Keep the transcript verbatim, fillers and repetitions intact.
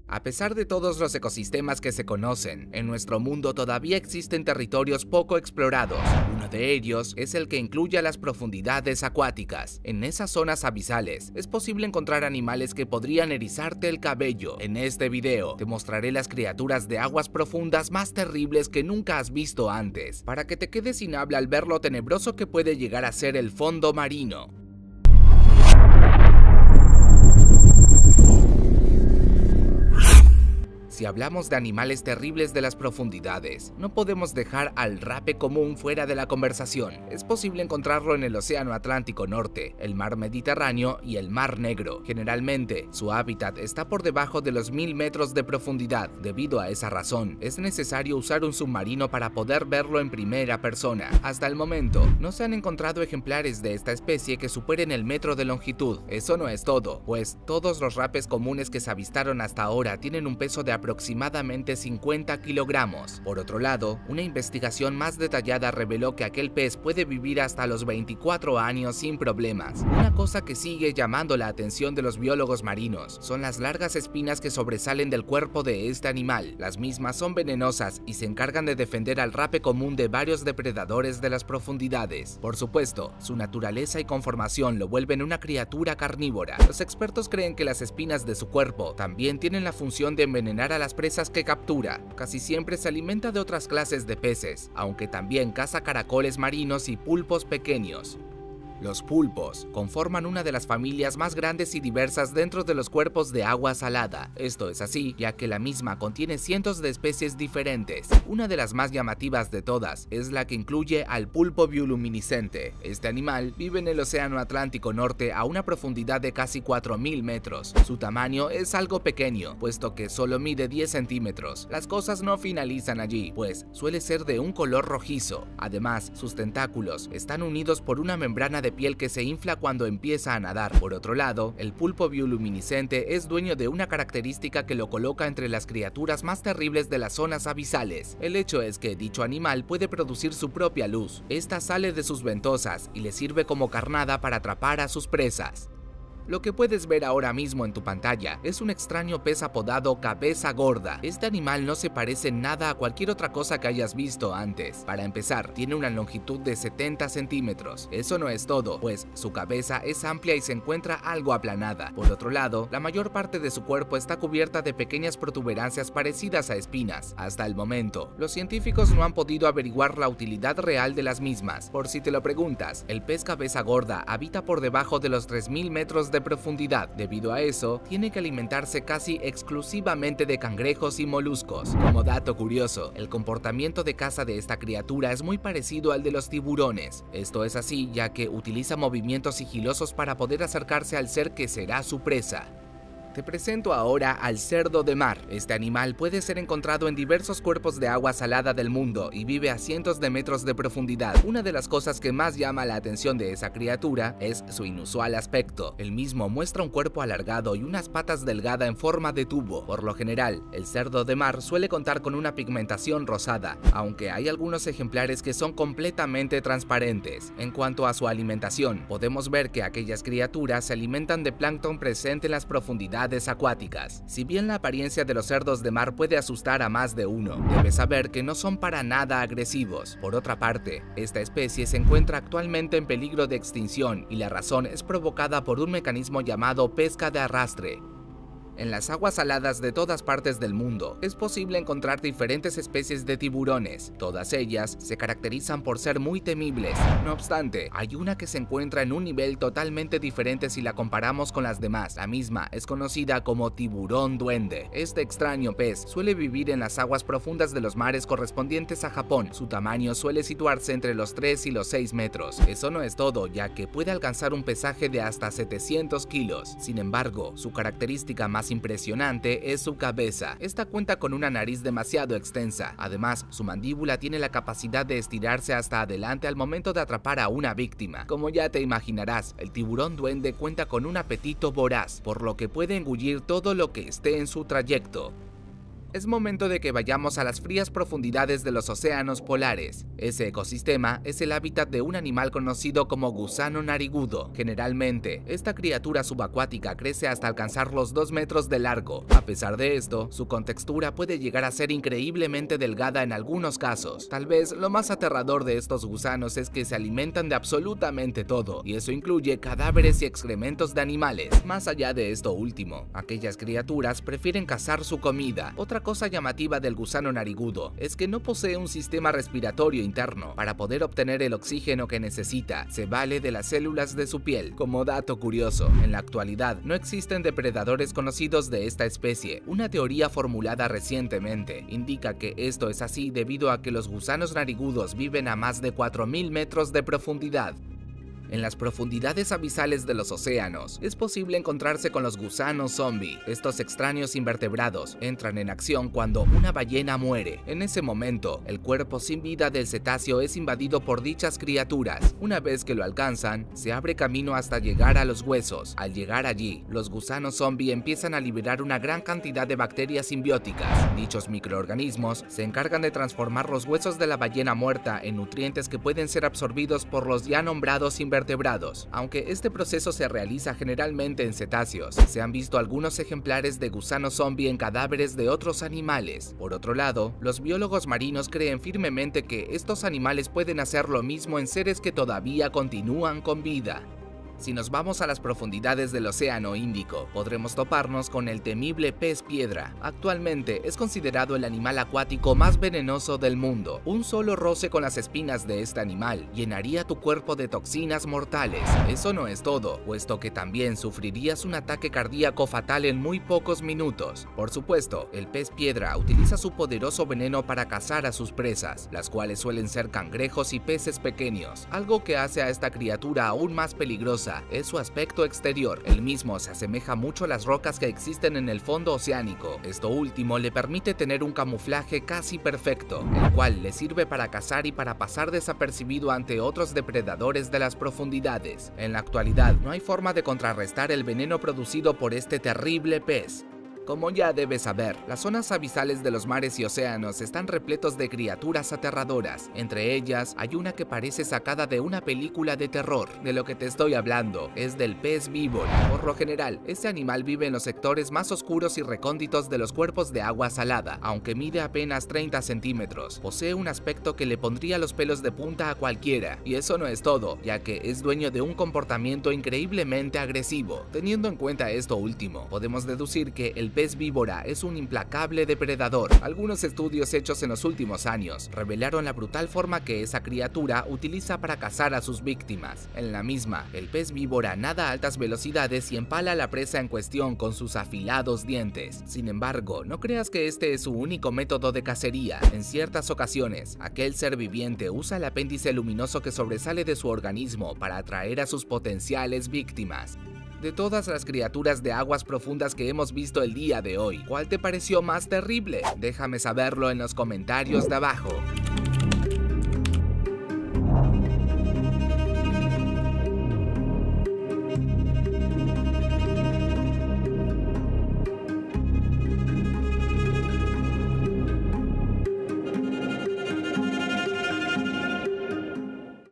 A pesar de todos los ecosistemas que se conocen, en nuestro mundo todavía existen territorios poco explorados. Uno de ellos es el que incluye a las profundidades acuáticas. En esas zonas abisales es posible encontrar animales que podrían erizarte el cabello. En este video te mostraré las criaturas de aguas profundas más terribles que nunca has visto antes, para que te quedes sin habla al ver lo tenebroso que puede llegar a ser el fondo marino. Si hablamos de animales terribles de las profundidades, no podemos dejar al rape común fuera de la conversación. Es posible encontrarlo en el Océano Atlántico Norte, el Mar Mediterráneo y el Mar Negro. Generalmente, su hábitat está por debajo de los mil metros de profundidad. Debido a esa razón, es necesario usar un submarino para poder verlo en primera persona. Hasta el momento, no se han encontrado ejemplares de esta especie que superen el metro de longitud. Eso no es todo, pues todos los rapes comunes que se avistaron hasta ahora tienen un peso de aproximadamente aproximadamente cincuenta kilogramos. Por otro lado, una investigación más detallada reveló que aquel pez puede vivir hasta los veinticuatro años sin problemas. Una cosa que sigue llamando la atención de los biólogos marinos son las largas espinas que sobresalen del cuerpo de este animal. Las mismas son venenosas y se encargan de defender al rape común de varios depredadores de las profundidades. Por supuesto, su naturaleza y conformación lo vuelven una criatura carnívora. Los expertos creen que las espinas de su cuerpo también tienen la función de envenenar a las presas que captura. Casi siempre se alimenta de otras clases de peces, aunque también caza caracoles marinos y pulpos pequeños. Los pulpos conforman una de las familias más grandes y diversas dentro de los cuerpos de agua salada. Esto es así, ya que la misma contiene cientos de especies diferentes. Una de las más llamativas de todas es la que incluye al pulpo bioluminiscente. Este animal vive en el Océano Atlántico Norte a una profundidad de casi cuatro mil metros. Su tamaño es algo pequeño, puesto que solo mide diez centímetros. Las cosas no finalizan allí, pues suele ser de un color rojizo. Además, sus tentáculos están unidos por una membrana de piel que se infla cuando empieza a nadar. Por otro lado, el pulpo bioluminiscente es dueño de una característica que lo coloca entre las criaturas más terribles de las zonas abisales. El hecho es que dicho animal puede producir su propia luz. Esta sale de sus ventosas y le sirve como carnada para atrapar a sus presas. Lo que puedes ver ahora mismo en tu pantalla es un extraño pez apodado cabeza gorda. Este animal no se parece nada a cualquier otra cosa que hayas visto antes. Para empezar, tiene una longitud de setenta centímetros. Eso no es todo, pues su cabeza es amplia y se encuentra algo aplanada. Por otro lado, la mayor parte de su cuerpo está cubierta de pequeñas protuberancias parecidas a espinas. Hasta el momento, los científicos no han podido averiguar la utilidad real de las mismas. Por si te lo preguntas, el pez cabeza gorda habita por debajo de los tres mil metros de profundidad. Debido a eso, tiene que alimentarse casi exclusivamente de cangrejos y moluscos. Como dato curioso, el comportamiento de caza de esta criatura es muy parecido al de los tiburones. Esto es así ya que utiliza movimientos sigilosos para poder acercarse al ser que será su presa. Te presento ahora al cerdo de mar. Este animal puede ser encontrado en diversos cuerpos de agua salada del mundo y vive a cientos de metros de profundidad. Una de las cosas que más llama la atención de esa criatura es su inusual aspecto. El mismo muestra un cuerpo alargado y unas patas delgadas en forma de tubo. Por lo general, el cerdo de mar suele contar con una pigmentación rosada, aunque hay algunos ejemplares que son completamente transparentes. En cuanto a su alimentación, podemos ver que aquellas criaturas se alimentan de plancton presente en las profundidades acuáticas. Si bien la apariencia de los cerdos de mar puede asustar a más de uno, debes saber que no son para nada agresivos. Por otra parte, esta especie se encuentra actualmente en peligro de extinción y la razón es provocada por un mecanismo llamado pesca de arrastre. En las aguas saladas de todas partes del mundo es posible encontrar diferentes especies de tiburones. Todas ellas se caracterizan por ser muy temibles. No obstante, hay una que se encuentra en un nivel totalmente diferente si la comparamos con las demás. La misma es conocida como tiburón duende. Este extraño pez suele vivir en las aguas profundas de los mares correspondientes a Japón. Su tamaño suele situarse entre los tres y los seis metros. Eso no es todo, ya que puede alcanzar un pesaje de hasta setecientos kilos. Sin embargo, su característica más impresionante es su cabeza. Esta cuenta con una nariz demasiado extensa. Además, su mandíbula tiene la capacidad de estirarse hasta adelante al momento de atrapar a una víctima. Como ya te imaginarás, el tiburón duende cuenta con un apetito voraz, por lo que puede engullir todo lo que esté en su trayecto. Es momento de que vayamos a las frías profundidades de los océanos polares. Ese ecosistema es el hábitat de un animal conocido como gusano narigudo. Generalmente, esta criatura subacuática crece hasta alcanzar los dos metros de largo. A pesar de esto, su contextura puede llegar a ser increíblemente delgada en algunos casos. Tal vez lo más aterrador de estos gusanos es que se alimentan de absolutamente todo, y eso incluye cadáveres y excrementos de animales. Más allá de esto último, aquellas criaturas prefieren cazar su comida. Otra cosa llamativa del gusano narigudo es que no posee un sistema respiratorio interno. Para poder obtener el oxígeno que necesita, se vale de las células de su piel. Como dato curioso, en la actualidad no existen depredadores conocidos de esta especie. Una teoría formulada recientemente indica que esto es así debido a que los gusanos narigudos viven a más de cuatro mil metros de profundidad. En las profundidades abisales de los océanos, es posible encontrarse con los gusanos zombie. Estos extraños invertebrados entran en acción cuando una ballena muere. En ese momento, el cuerpo sin vida del cetáceo es invadido por dichas criaturas. Una vez que lo alcanzan, se abre camino hasta llegar a los huesos. Al llegar allí, los gusanos zombie empiezan a liberar una gran cantidad de bacterias simbióticas. Dichos microorganismos se encargan de transformar los huesos de la ballena muerta en nutrientes que pueden ser absorbidos por los ya nombrados invertebrados. Vertebrados. Aunque este proceso se realiza generalmente en cetáceos, se han visto algunos ejemplares de gusanos zombie en cadáveres de otros animales. Por otro lado, los biólogos marinos creen firmemente que estos animales pueden hacer lo mismo en seres que todavía continúan con vida. Si nos vamos a las profundidades del Océano Índico, podremos toparnos con el temible pez piedra. Actualmente es considerado el animal acuático más venenoso del mundo. Un solo roce con las espinas de este animal llenaría tu cuerpo de toxinas mortales. Eso no es todo, puesto que también sufrirías un ataque cardíaco fatal en muy pocos minutos. Por supuesto, el pez piedra utiliza su poderoso veneno para cazar a sus presas, las cuales suelen ser cangrejos y peces pequeños. Algo que hace a esta criatura aún más peligrosa es su aspecto exterior. El mismo se asemeja mucho a las rocas que existen en el fondo oceánico. Esto último le permite tener un camuflaje casi perfecto, el cual le sirve para cazar y para pasar desapercibido ante otros depredadores de las profundidades. En la actualidad, no hay forma de contrarrestar el veneno producido por este terrible pez. Como ya debes saber, las zonas abisales de los mares y océanos están repletos de criaturas aterradoras. Entre ellas, hay una que parece sacada de una película de terror. De lo que te estoy hablando es del pez víbora. Por lo general, este animal vive en los sectores más oscuros y recónditos de los cuerpos de agua salada. Aunque mide apenas treinta centímetros, posee un aspecto que le pondría los pelos de punta a cualquiera. Y eso no es todo, ya que es dueño de un comportamiento increíblemente agresivo. Teniendo en cuenta esto último, podemos deducir que el pez víbora es un implacable depredador. Algunos estudios hechos en los últimos años revelaron la brutal forma que esa criatura utiliza para cazar a sus víctimas. En la misma, el pez víbora nada a altas velocidades y empala a la presa en cuestión con sus afilados dientes. Sin embargo, no creas que este es su único método de cacería. En ciertas ocasiones, aquel ser viviente usa el apéndice luminoso que sobresale de su organismo para atraer a sus potenciales víctimas. De todas las criaturas de aguas profundas que hemos visto el día de hoy, ¿cuál te pareció más terrible? Déjame saberlo en los comentarios de abajo.